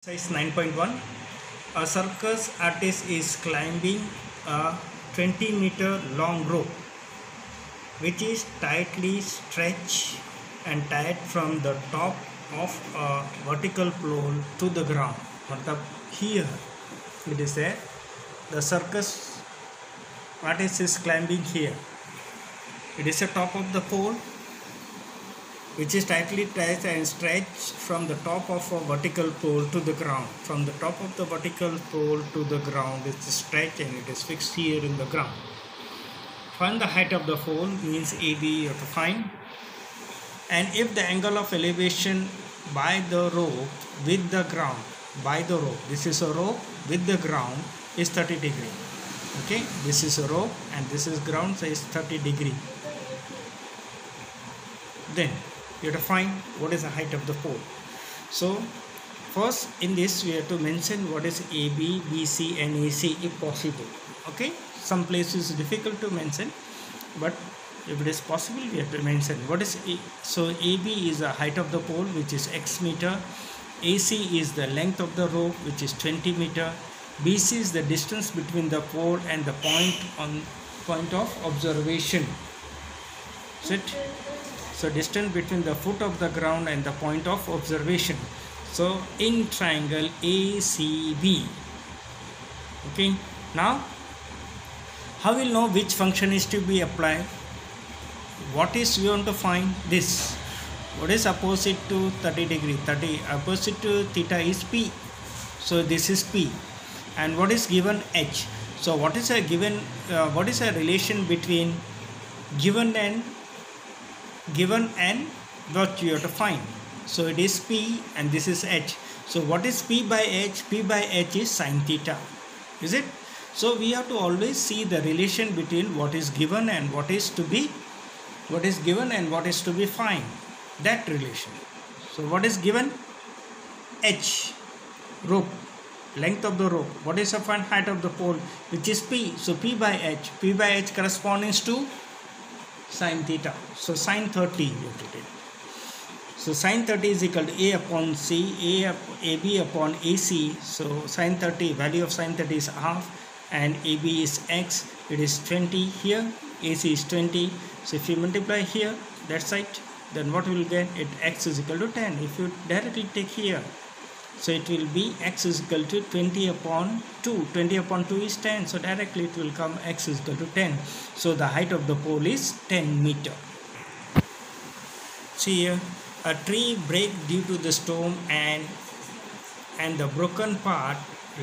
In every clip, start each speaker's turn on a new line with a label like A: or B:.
A: Size 9.1. A circus artist is climbing a 20-meter long rope which is tightly stretched and tied from the top of a vertical pole to the ground. मतलब here it is there. The circus artist is climbing here. It is the top of the pole which is tightly tied and stretched from the top of a vertical pole to the ground. From the top of the vertical pole to the ground is stretched and it is fixed here in the ground. Find the height of the pole means AB you have to find. And if the angle of elevation by the rope with the ground, this is a rope with the ground is 30 degree. Okay, this is a rope and this is ground, so it's 30 degree. Then you have to find what is the height of the pole. So first in this we have to mention what is AB, BC and AC if possible. Okay, some places is difficult to mention, but if it is possible we have to mention what is A. So AB is the height of the pole which is X meter, AC is the length of the rope which is 20 meter, BC is the distance between the pole and the point of observation. Is it? So distance between the foot of the ground and the point of observation. So in triangle ACB. Okay. Now how will know which function is to be applied? What is we want to find? This. What is opposite to 30 degree? Opposite to theta is P. So this is P. And what is given H? So what is a given? What is a relation between given and what you have to find? So it is P and this is H. So what is P by H? P by H is sin theta. Is it? So we have to always see the relation between what is given and what is to be find. That relation. So what is given? H, rope, length of the rope. What is the find height of the pole, which is P? So P by H. P by H corresponds to sin theta. So sin 30 you have to take. So sin 30 is equal to A upon C, AB upon AC. So sin 30, value of sin 30 is half and AB is X. It is 20 here. AC is 20. So if you multiply here, that side, then what we will get? It X is equal to 10. If you directly take here, so it will be X is equal to 20 upon 2. 20 upon 2 is 10. So directly it will come X is equal to 10. So the height of the pole is 10 meter. See here, a tree break due to the storm and the broken part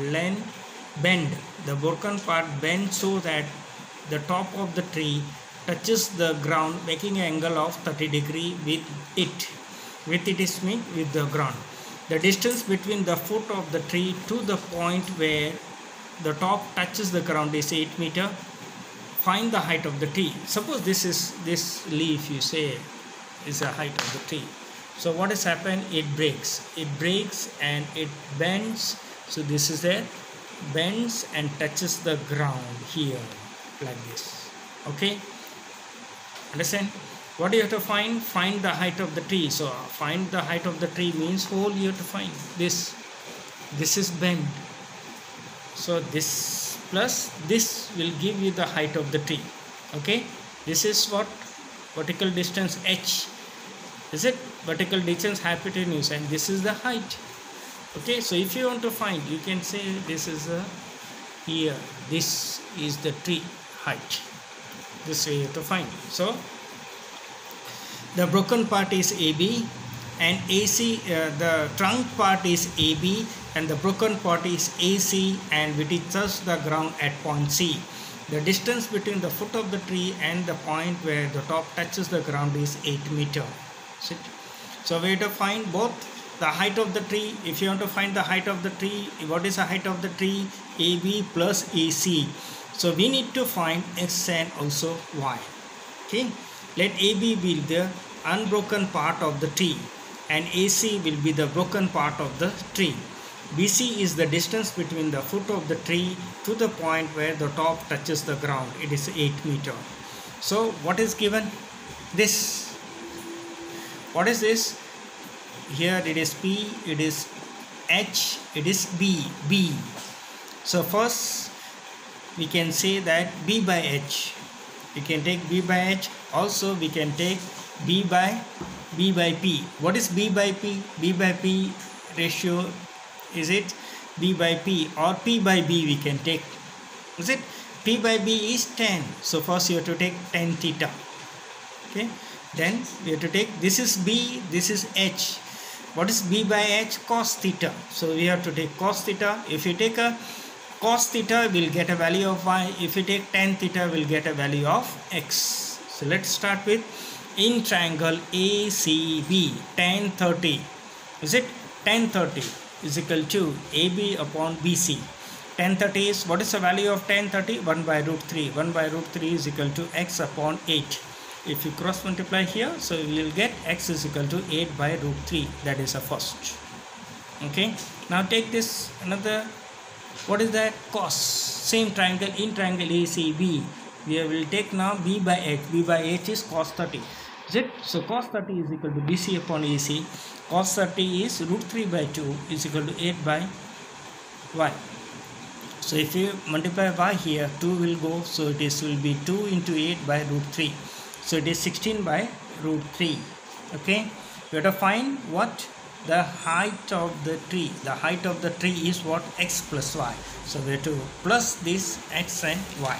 A: bend. The broken part bends so that the top of the tree touches the ground, making an angle of 30 degree with it. With it is mean with the ground. The distance between the foot of the tree to the point where the top touches the ground is 8 meter. Find the height of the tree. Suppose this leaf you say is the height of the tree. So what has happened? It breaks and it bends. So this is there, bends and touches the ground here like this. Okay, understand? What do you have to find? Find the height of the tree. So find the height of the tree means whole you have to find this. This is bend. So this plus this will give you the height of the tree. Okay. This is what? Vertical distance H. Is it? Vertical distance hypotenuse and this is the height. Okay. So if you want to find, you can say this is a here. This is the tree height. This way you have to find. So the broken part is AB and AC, the trunk part is AB and the broken part is AC and which touches the ground at point C. The distance between the foot of the tree and the point where the top touches the ground is 8 meter. So we have to find both the height of the tree. If you want to find the height of the tree, what is the height of the tree? AB plus AC. So we need to find X and also Y. Okay. Let AB be the unbroken part of the tree and AC will be the broken part of the tree. BC is the distance between the foot of the tree to the point where the top touches the ground. It is 8 meter. So what is given? This. What is this? Here it is P, it is H, it is B. So first we can say that B by H. We can take B by H. Also we can take B by P. What is B by P? B by P ratio, is it B by P or P by B we can take? Is it P by B is 10. So first you have to take tan theta. Okay. Then we have to take, this is B, this is H. What is B by H? Cos theta. So we have to take cos theta. If you take a cos theta, we'll get a value of y. If you take tan theta, we'll get a value of x. So let's start with, in triangle ACB, tan 30. Is it tan 30 is equal to AB upon BC. Tan 30 is, what is the value of tan 30? 1 by root 3. 1 by root 3 is equal to x upon 8. If you cross multiply here, so we will get x is equal to 8 by root 3. That is a first. Okay. Now take this another. What is that? Cos. Same triangle, in triangle ACB. We will take now B by H. B by H is cos 30. Is it? So cos 30 is equal to BC upon AC. Cos 30 is root 3 by 2 is equal to 8 by y. So if you multiply y here, 2 will go. So it is will be 2 into 8 by root 3. So it is 16 by root 3. Okay. We have to find what? The height of the tree. The height of the tree is what? X plus y. So we have to plus this x and y.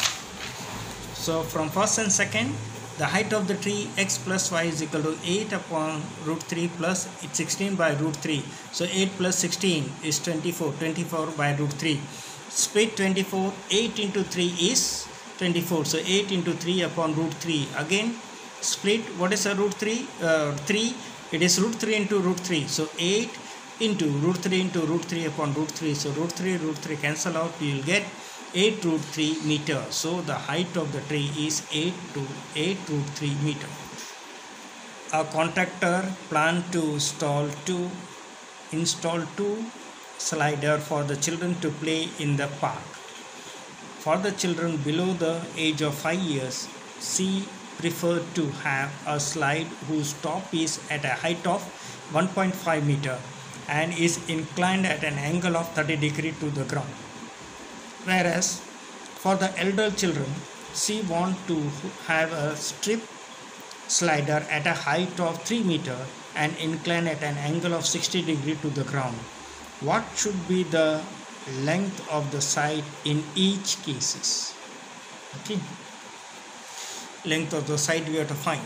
A: So from first and second, the height of the tree x plus y is equal to 8 upon root 3 plus 16 by root 3. So 8 plus 16 is 24. 24 by root 3. Split 24. 8 into 3 is 24. So 8 into 3 upon root 3. Again split. What is a root 3? 3. It is root 3 into root 3. So 8 into root 3 into root 3 upon root 3. So root 3 cancel out. You will get 8 root 3 meter. So the height of the tree is 8 root 3 meter. A contractor planned to install two slider for the children to play in the park. For the children below the age of 5 years, she preferred to have a slide whose top is at a height of 1.5 meter and is inclined at an angle of 30 degree to the ground. Whereas for the elder children, she want to have a strip slider at a height of 3 meter and inclined at an angle of 60 degree to the ground. What should be the length of the side in each cases? Okay. Length of the side we have to find.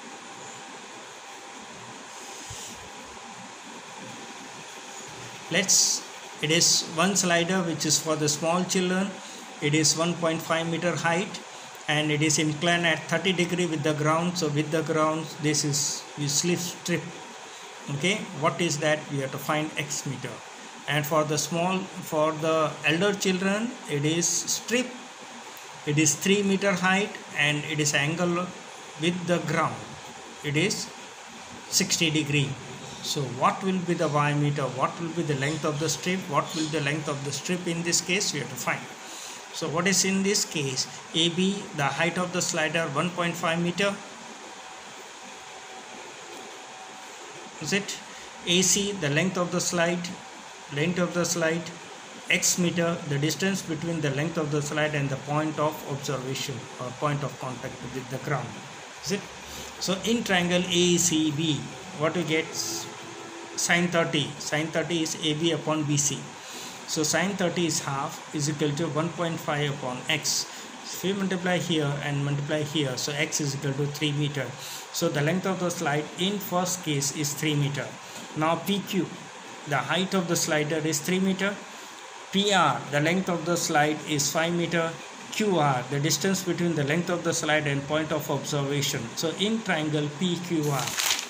A: It is one slider which is for the small children. It is 1.5 meter height and it is inclined at 30 degree with the ground. So with the ground, this is we strip. Okay, what is that? We have to find x meter. And for the elder children, it is strip. It is 3 meter height and it is angle with the ground. It is 60 degree. So what will be the y meter? What will be the length of the strip? What will be the length of the strip in this case? We have to find. So what is in this case? AB, the height of the slider 1.5 meter. Is it? AC, the length of the slide. X meter, the distance between the length of the slide and the point of observation or point of contact with the ground. Is it? So in triangle ACB, what we get? Sin 30. Sin 30 is AB upon BC. So sin 30 is half is equal to 1.5 upon x. If we multiply here and multiply here, so x is equal to 3 meter. So the length of the slide in first case is 3 meter. Now PQ, the height of the slider is 3 meter. PR, the length of the slide is 5 meter. QR, the distance between the length of the slide and point of observation. So in triangle PQR,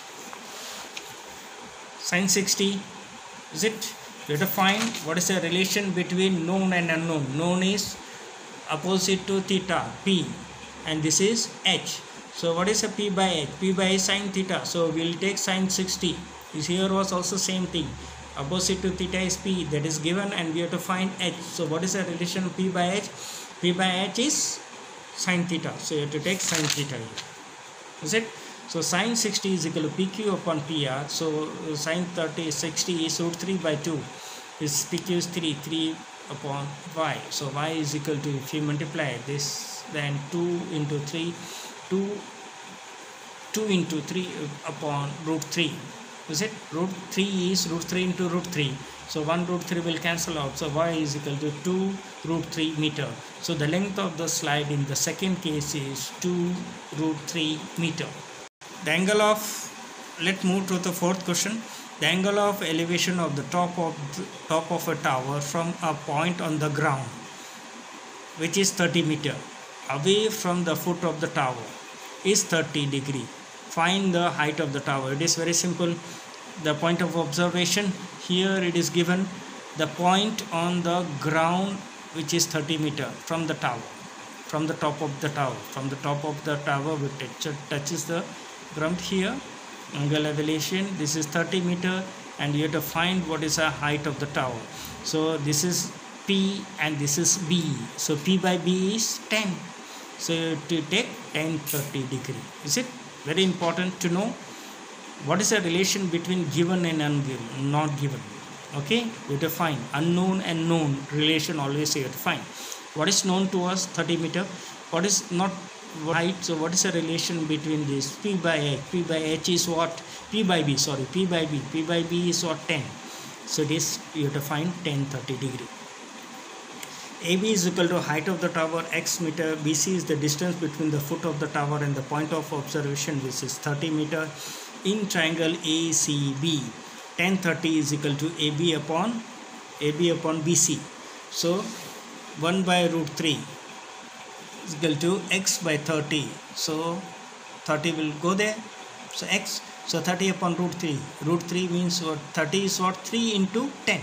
A: sin 60, is it? We have to find what is the relation between known and unknown. Known is opposite to theta, P, and this is H. So what is a P by H? P by H sin theta. So we will take sin 60. This here was also same thing. Opposite to theta is P, that is given, and we have to find H. So what is the relation of P by H? P by H is sin theta. So you have to take sin theta here. Is it? So sine 60 is equal to PQ upon PR. So sine 60 is root 3 by 2. Is PQ is 3 upon y. So y is equal to, if you multiply this, then 2 into 3, 2 into 3 upon root 3. Is it? Root 3 is root 3 into root 3. So 1 root 3 will cancel out. So y is equal to 2 root 3 meter. So the length of the slide in the second case is 2 root 3 meter. The angle of, let's move to the fourth question. The angle of elevation of the top of a tower from a point on the ground, which is 30 meter, away from the foot of the tower, is 30 degree. Find the height of the tower. It is very simple. The point of observation, here it is given the point on the ground which is 30 meter from the tower, from the top of the tower, which touches the ground here. Angle elevation, this is 30 meter, and you have to find what is the height of the tower. So this is P and this is B. So P by B is 10. So to take 10 30 degree. Is it? Very important to know what is the relation between given and ungiven, not given. Okay, we have to find unknown and known relation. Always you have to find what is known to us, 30 meter, what is not height. So what is the relation between this? P by H. P by H is what? P by B, sorry, P by B. P by B is what? 10. So this you have to find 10 30 degree. AB is equal to height of the tower x meter. BC is the distance between the foot of the tower and the point of observation, which is 30 meter. In triangle ACB, 10 30 is equal to AB upon BC. So 1 by root 3 is equal to x by 30. So 30 will go there. So x. So 30 upon root 3. Root 3 means what? 30 is what? 3 into 10.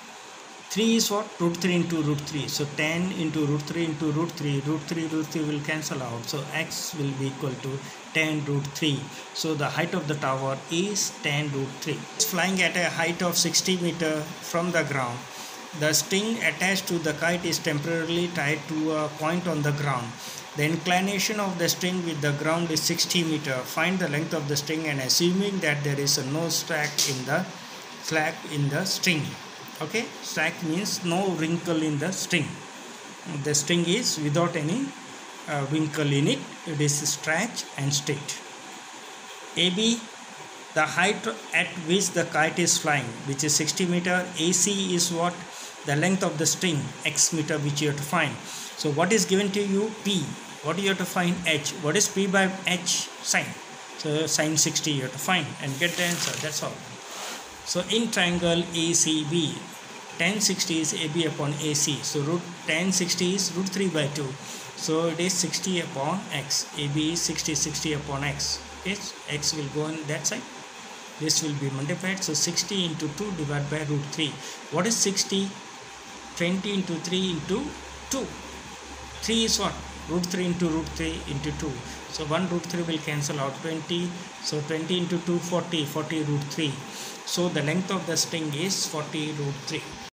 A: 3 is what? Root 3 into root 3. So 10 into root 3 into root 3. Root 3 will cancel out. So x will be equal to 10 root 3. So the height of the tower is 10 root 3. It's flying at a height of 60 meter from the ground. The string attached to the kite is temporarily tied to a point on the ground. The inclination of the string with the ground is 60 meter. Find the length of the string, and assuming that there is no slack in the string. Okay, slack means no wrinkle in the string. The string is without any wrinkle in it. It is stretched and straight. AB, the height at which the kite is flying, which is 60 meter. AC is what? The length of the string, x meter, which you have to find. So what is given to you? P. What do you have to find? H. What is P by H? Sine. So sine 60 you have to find and get the answer. That's all. So in triangle ACB, tan 60 is AB upon AC. So root tan 60 is root 3 by 2. So it is 60 upon x. AB is 60 upon x. Okay, x will go on that side. This will be multiplied. So 60 into 2 divided by root 3. What is 60? 20 into 3 into 2. 3 is what? Root 3 into root 3 into 2. So 1 root 3 will cancel out. 20. So 20 into 2, 40. 40 root 3. So the length of the string is 40 root 3.